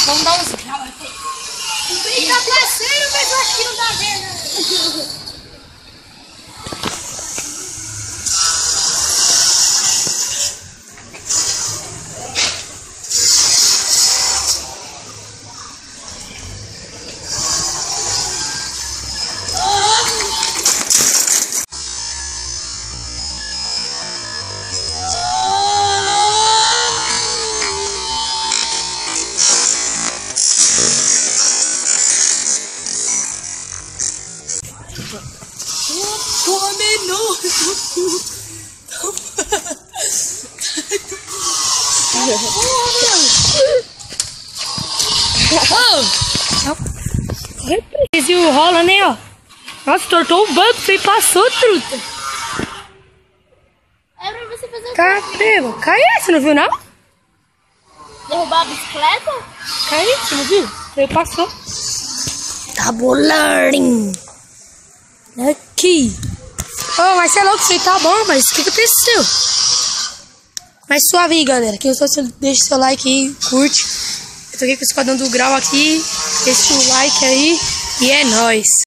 Vamos dar uns graus aqui. Ele tá descendo, mas eu acho que não dá vendo. Porra, menor! Esse rola, né, ó. Nossa, tortou o banco, você passou, truta. É pra você fazer o quê? Cadê, mano? Caiu, você não viu, não? Derrubar a bicicleta? Caiu, você não viu? Você passou. Tá bolando. Aqui. Oh, mas você é louco, você tá bom, mas o que aconteceu? Mas suave aí, galera. Quem gostou, deixa seu like aí, curte. Eu tô aqui com o esquadrão do Grau aqui. Deixa o like aí e é nóis.